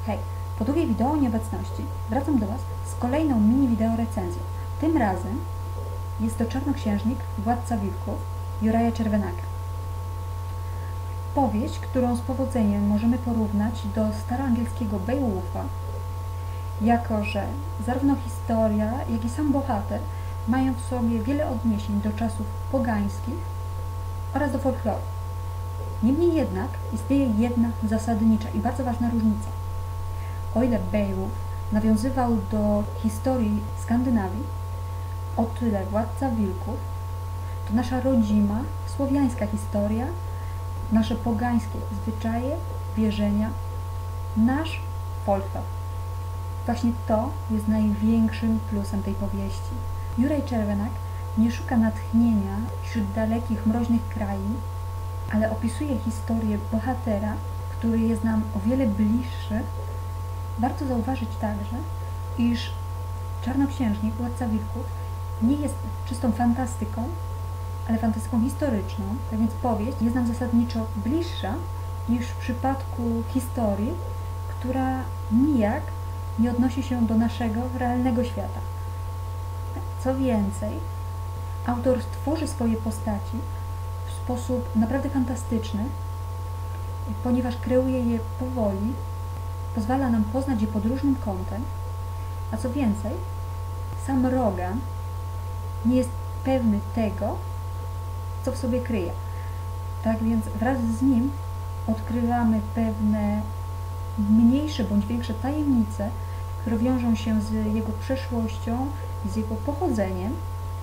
Hej, po długiej wideo nieobecności wracam do Was z kolejną mini wideo recenzją. Tym razem jest to Czarnoksiężnik, Władca Wilków Juraja Czerwenaka. Powieść, którą z powodzeniem możemy porównać do staroangielskiego Beowulfa, jako że zarówno historia, jak i sam bohater mają w sobie wiele odniesień do czasów pogańskich oraz do folkloru. Niemniej jednak istnieje jedna zasadnicza i bardzo ważna różnica. O ile Beowulf nawiązywał do historii Skandynawii, o tyle Władca Wilków to nasza rodzima, słowiańska historia, nasze pogańskie zwyczaje, wierzenia, nasz folklor. Właśnie to jest największym plusem tej powieści. Juraj Czerwenak nie szuka natchnienia wśród dalekich, mroźnych krain, ale opisuje historię bohatera, który jest nam o wiele bliższy. Warto zauważyć także, iż Czarnoksiężnik, Władca Wilków nie jest czystą fantastyką, ale fantastyką historyczną, tak więc powieść jest nam zasadniczo bliższa niż w przypadku historii, która nijak nie odnosi się do naszego realnego świata. Co więcej, autor tworzy swoje postaci w sposób naprawdę fantastyczny, ponieważ kreuje je powoli, pozwala nam poznać je pod różnym kątem, a co więcej, sam Rogan nie jest pewny tego, co w sobie kryje. Tak więc wraz z nim odkrywamy pewne mniejsze bądź większe tajemnice, które wiążą się z jego przeszłością, z jego pochodzeniem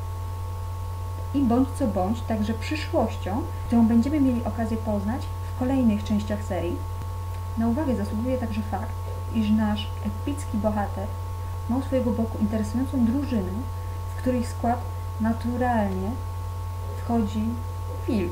i bądź co bądź także przyszłością, którą będziemy mieli okazję poznać w kolejnych częściach serii. Na uwagę zasługuje także fakt, iż nasz epicki bohater ma u swojego boku interesującą drużynę, w której skład naturalnie wchodzi wilk.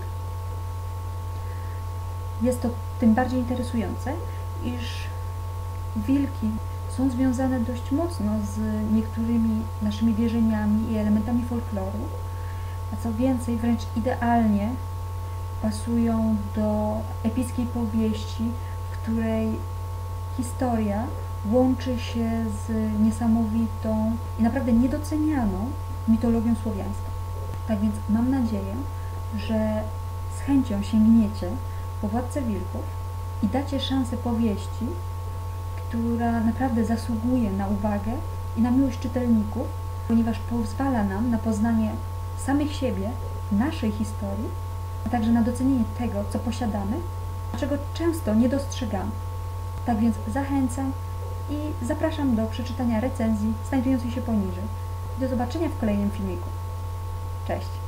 Jest to tym bardziej interesujące, iż wilki są związane dość mocno z niektórymi naszymi wierzeniami i elementami folkloru, a co więcej, wręcz idealnie pasują do epickiej powieści, w której historia łączy się z niesamowitą i naprawdę niedocenianą mitologią słowiańską. Tak więc mam nadzieję, że z chęcią sięgniecie po Władcę Wilków i dacie szansę powieści, która naprawdę zasługuje na uwagę i na miłość czytelników, ponieważ pozwala nam na poznanie samych siebie, naszej historii, a także na docenienie tego, co posiadamy, a czego często nie dostrzegamy. Tak więc zachęcam i zapraszam do przeczytania recenzji znajdującej się poniżej. Do zobaczenia w kolejnym filmiku. Cześć!